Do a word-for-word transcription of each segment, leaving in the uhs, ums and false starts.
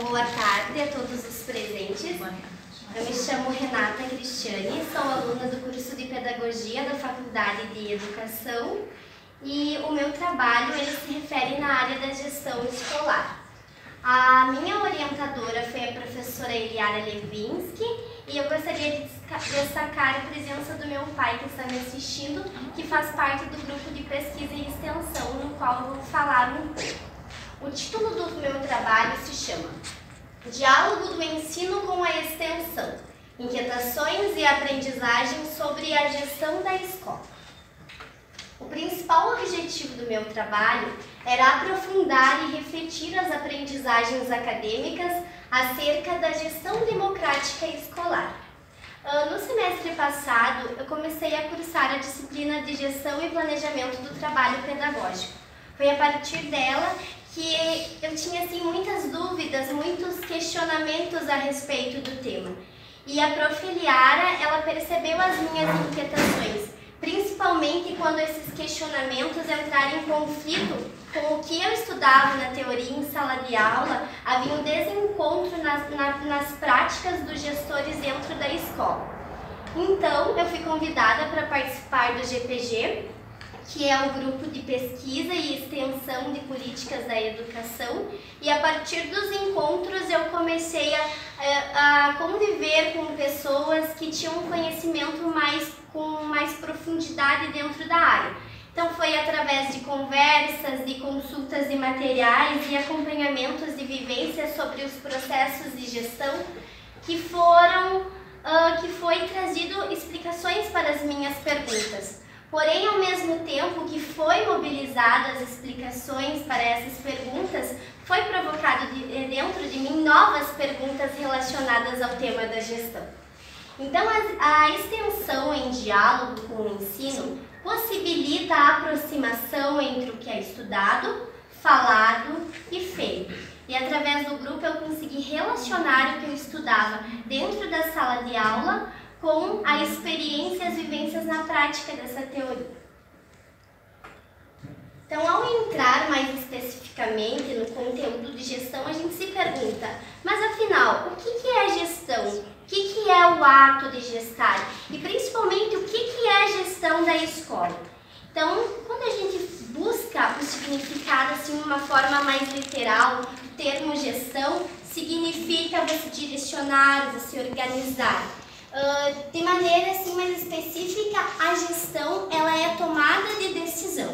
Boa tarde a todos os presentes. Boa tarde. Eu me chamo Renata Cristiane, sou aluna do curso de Pedagogia da Faculdade de Educação e o meu trabalho ele se refere na área da gestão escolar. A minha orientadora foi a professora Eliara Levinsky e eu gostaria de destacar a presença do meu pai que está me assistindo, que faz parte do grupo de pesquisa e extensão, no qual eu vou falar um pouco. O título do meu trabalho se chama Diálogo do Ensino com a Extensão, Inquietações e Aprendizagens sobre a Gestão da Escola. O principal objetivo do meu trabalho era aprofundar e refletir as aprendizagens acadêmicas acerca da gestão democrática escolar. No semestre passado, eu comecei a cursar a disciplina de Gestão e Planejamento do Trabalho Pedagógico. Foi a partir dela que eu tinha assim, muitas dúvidas, muitos questionamentos a respeito do tema. E a prof Eliara, ela percebeu as minhas inquietações, principalmente quando esses questionamentos entraram em conflito com o que eu estudava na teoria em sala de aula, havia um desencontro nas, na, nas práticas dos gestores dentro da escola. Então, eu fui convidada para participar do G P G, que é o Grupo de Pesquisa e Extensão de Políticas da Educação, e a partir dos encontros eu comecei a, a, a conviver com pessoas que tinham um conhecimento mais, com mais profundidade dentro da área. Então foi através de conversas, de consultas de materiais e acompanhamentos de vivências sobre os processos de gestão que foram, uh, que foi trazido explicações para as minhas perguntas. Porém, ao mesmo tempo que foi mobilizadas as explicações para essas perguntas, foi provocado de, dentro de mim novas perguntas relacionadas ao tema da gestão. Então, a, a extensão em diálogo com o ensino possibilita a aproximação entre o que é estudado, falado e feito. E através do grupo eu consegui relacionar o que eu estudava dentro da sala de aula com a experiência e as vivências na prática dessa teoria. Então, ao entrar mais especificamente no conteúdo de gestão, a gente se pergunta, mas afinal, o que é gestão? O que é o ato de gestar? E principalmente, o que é a gestão da escola? Então, quando a gente busca o significado assim, de uma forma mais literal, o termo gestão significa você direcionar, você organizar. Uh, de maneira assim, mais específica, a gestão ela é a tomada de decisão.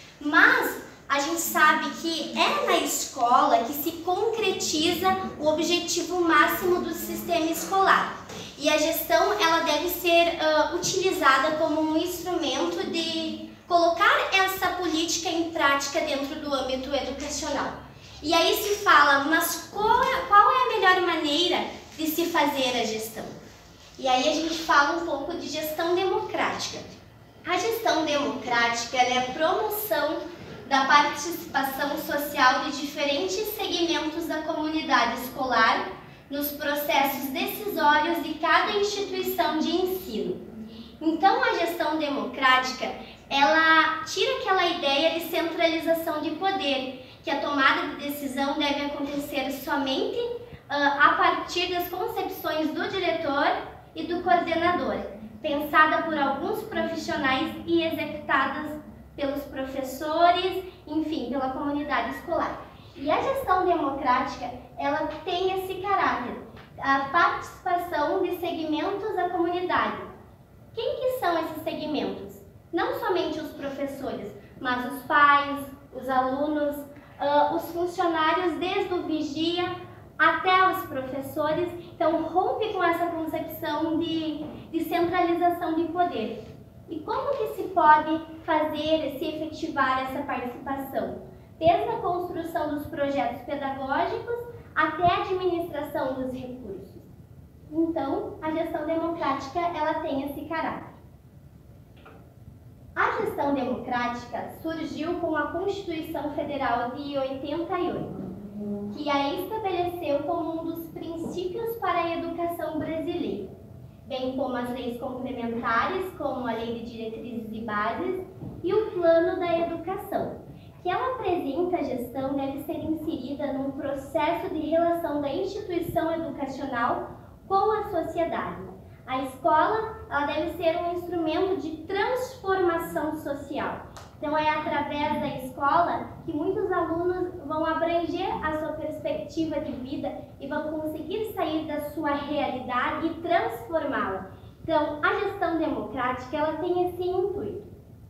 Mas a gente sabe que é na escola que se concretiza o objetivo máximo do sistema escolar. E a gestão ela deve ser uh, utilizada como um instrumento de colocar essa política em prática dentro do âmbito educacional. E aí se fala, mas qual é, qual é a melhor maneira de se fazer a gestão? E aí a gente fala um pouco de gestão democrática. A gestão democrática ela é a promoção da participação social de diferentes segmentos da comunidade escolar nos processos decisórios de cada instituição de ensino. Então, a gestão democrática, ela tira aquela ideia de centralização de poder, que a tomada de decisão deve acontecer somente uh, a partir das concepções do diretor e do coordenador, pensada por alguns profissionais e executadas pelos professores, enfim, pela comunidade escolar. E a gestão democrática, ela tem esse caráter, a participação de segmentos da comunidade. Quem que são esses segmentos? Não somente os professores, mas os pais, os alunos, uh, os funcionários, desde o vigia até os professores. Então, rompe com essa concepção de, de centralização de poder. E como que se pode fazer, se efetivar essa participação? Desde a construção dos projetos pedagógicos até a administração dos recursos. Então, a gestão democrática, ela tem esse caráter. A gestão democrática surgiu com a Constituição Federal de oitenta e oito. Que a estabeleceu como um dos princípios para a educação brasileira, bem como as leis complementares, como a Lei de Diretrizes e Bases e o Plano da Educação, que ela apresenta a gestão deve ser inserida num processo de relação da instituição educacional com a sociedade. A escola, ela deve ser um instrumento de transformação social. Então é através da escola que muitos alunos vão abranger a sua perspectiva de vida e vão conseguir sair da sua realidade e transformá-la. Então a gestão democrática, ela tem esse intuito.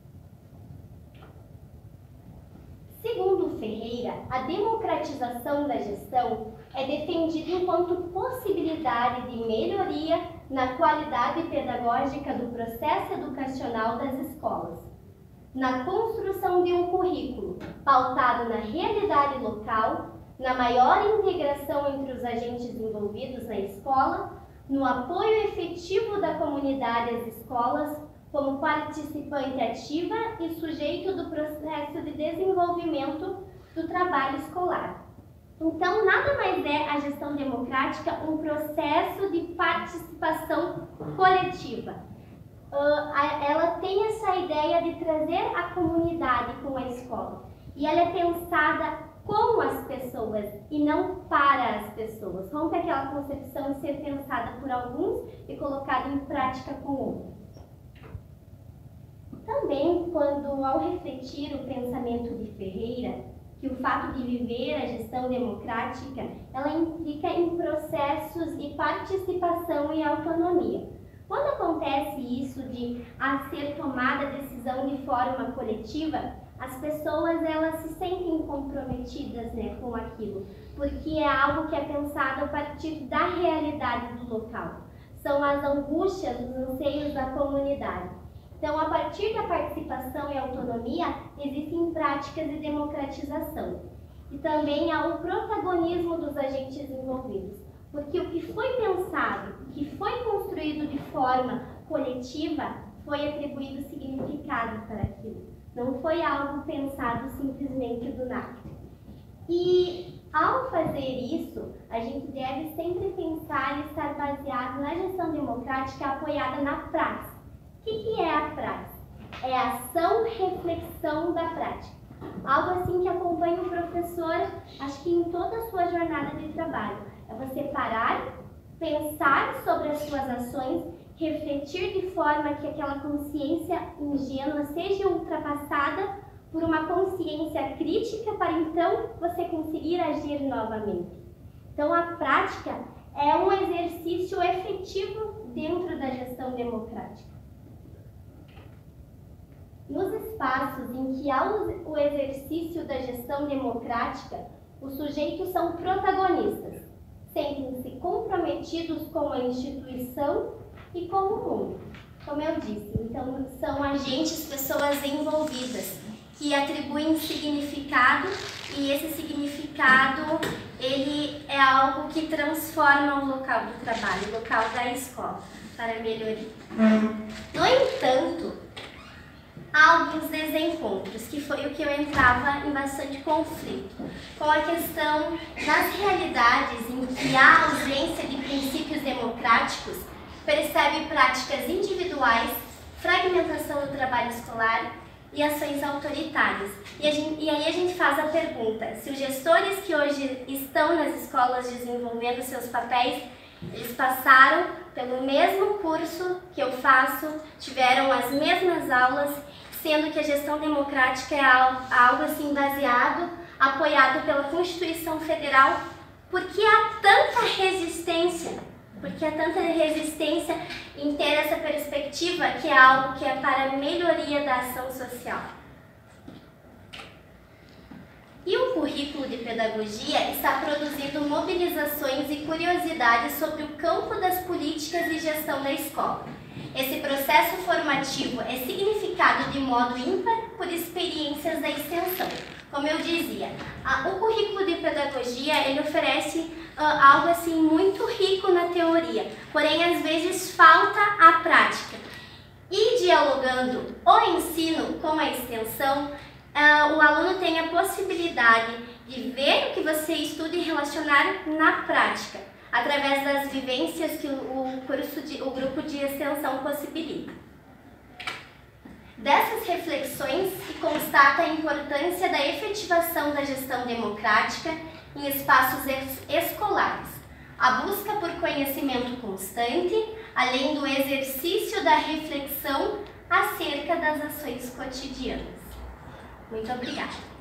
Segundo Ferreira, a democratização da gestão é defendida enquanto possibilidade de melhoria na qualidade pedagógica do processo educacional das escolas, na construção de um currículo pautado na realidade local, na maior integração entre os agentes envolvidos na escola, no apoio efetivo da comunidade às escolas, como participante ativa e sujeito do processo de desenvolvimento do trabalho escolar. Então, nada mais é a gestão democrática um processo de participação coletiva. Uh, ela tem essa ideia de trazer a comunidade com a escola. E ela é pensada com as pessoas e não para as pessoas. Rompe aquela concepção de ser pensada por alguns e colocada em prática com outros. Também, quando ao refletir o pensamento de Ferreira, que o fato de viver a gestão democrática, ela implica em processos de participação e autonomia. Quando acontece isso de a ser tomada a decisão de forma coletiva, as pessoas elas se sentem comprometidas, né, com aquilo, porque é algo que é pensado a partir da realidade do local. São as angústias, os anseios da comunidade. Então, a partir da participação e autonomia, existem práticas de democratização. E também há o protagonismo dos agentes envolvidos. Porque o que foi pensado, o que foi construído de forma coletiva, foi atribuído significado para aquilo. Não foi algo pensado simplesmente do nada. E, ao fazer isso, a gente deve sempre pensar e estar baseado na gestão democrática apoiada na prática. O que, que é a prática? É a ação-reflexão da prática. Algo assim que acompanha o professor, acho que em toda a sua jornada de trabalho. É você parar, pensar sobre as suas ações, refletir de forma que aquela consciência ingênua seja ultrapassada por uma consciência crítica para então você conseguir agir novamente. Então a prática é um exercício efetivo dentro da gestão democrática. Nos espaços em que há o exercício da gestão democrática, os sujeitos são protagonistas, sentem-se comprometidos com a instituição e com o mundo. Como eu disse, então são agentes, pessoas envolvidas, que atribuem significado e esse significado ele é algo que transforma o local do trabalho, o local da escola, para melhoria. No entanto, há alguns desencontros, que foi o que eu entrava em bastante conflito, com a questão das realidades em que há ausência de princípios democráticos, percebe práticas individuais, fragmentação do trabalho escolar e ações autoritárias. E, a gente, e aí a gente faz a pergunta, se os gestores que hoje estão nas escolas desenvolvendo seus papéis, eles passaram pelo mesmo curso que eu faço, tiveram as mesmas aulas, sendo que a gestão democrática é algo, algo assim baseado, apoiado pela Constituição Federal. Por que há tanta resistência? Por que há tanta resistência em ter essa perspectiva que é algo que é para a melhoria da ação social? E o currículo de pedagogia está produzindo mobilizações e curiosidades sobre o campo das políticas de gestão da escola. Esse processo formativo é significado de modo ímpar por experiências da extensão. Como eu dizia, a, o currículo de pedagogia ele oferece uh, algo assim muito rico na teoria, porém às vezes falta a prática. E dialogando o ensino com a extensão, uh, o aluno tem a possibilidade de ver o que você estuda e relacionar na prática, através das vivências que o, curso de, o grupo de extensão possibilita. Dessas reflexões se constata a importância da efetivação da gestão democrática em espaços es- escolares, a busca por conhecimento constante, além do exercício da reflexão acerca das ações cotidianas. Muito obrigada!